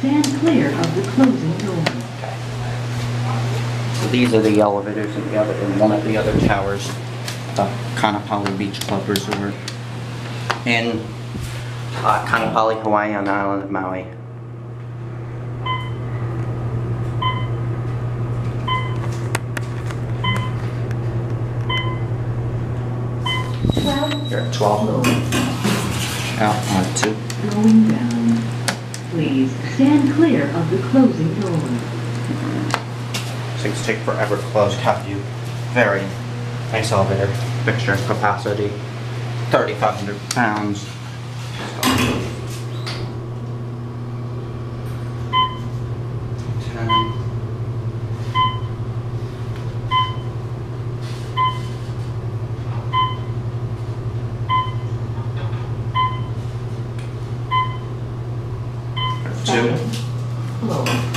stand clear of the closing door. So these are the elevators in one of the other towers, the Kanapali Beach Club Resort in Kanapali, Hawaii on the island of Maui. You're at 12. Out on 2. Going down. Please stand clear of the closing door. Things take forever to close. Cap view. Very nice elevator. Fixture capacity 3,500 pounds. 10. Two. Floor.